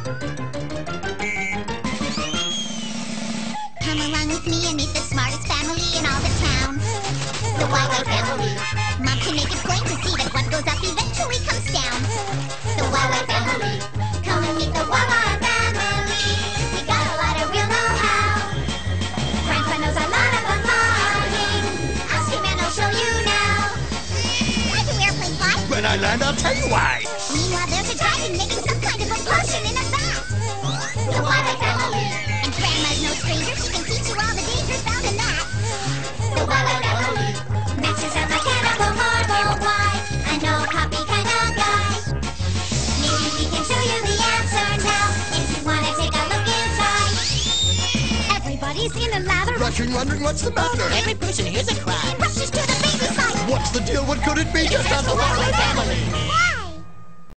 Come along with me and meet the smartest family in all the town. The Wildlife Family. Mom can make it plain to see that what goes up eventually comes down. The Wildlife Family. Come and meet the Wildlife Family. We got a lot of real know-how. Grandpa knows a lot about flying. Ask him and he'll show you now. Why do airplanes fly? When I land, I'll tell you why. Meanwhile, there's a dragon making some kind of a potion in a vat. The Wildlife Family. And Grandma's no stranger. She can teach you all the dangers found in that. The Wildlife Family. Max is a mechanical marvel. Why? I know a copy kind of guy. Maybe we can show you the answer now. If you want to take a look inside. Everybody's in a lather. Rushing, wondering what's the matter. Every person here's a cry. Rushes to the baby side. What's the deal? What could it be? Just on the Wildlife Family.